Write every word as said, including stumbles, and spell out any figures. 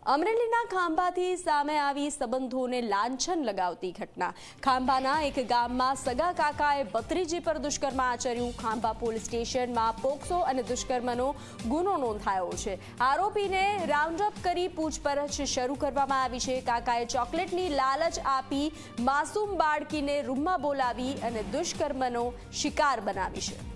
અમરેલીના ખાંભાથી સામે આવી સંબંધોને લાંછન લગાવતી ઘટના। ખાંભાના એક ગામમાં સગા કાકાએ ભત્રીજી પર દુષ્કર્મ આચર્યું। ખાંભા પોલીસ સ્ટેશનમાં પોક્સો અને દુષ્કર્મનો ગુનો નોંધાયો છે। આરોપીને રાઉન્ડ અપ કરી પૂછપરછ શરૂ કરવામાં આવી છે। કાકાએ ચોકલેટની લાલચ આપી માસૂમ બાળકીને રૂમમાં બોલાવી અને દુષ્કર્મનો શિકાર બનાવી છે।